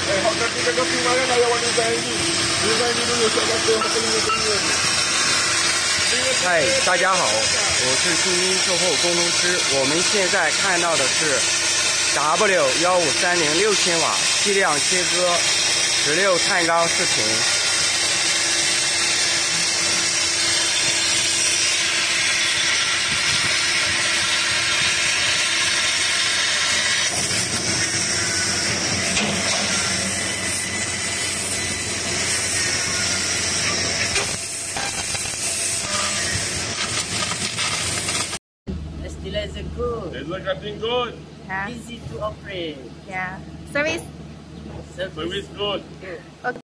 hak kaki kat kopi mana nak awak design ni? Design ni dulu saya kata telinga-telinga ni. 嗨，大家好，我是静音售后工程师。我们现在看到的是 W1530 6000瓦批量切割16碳钢视频。 Laser good. Laser cutting good. Easy to operate. Yeah. Service. Service good. Okay.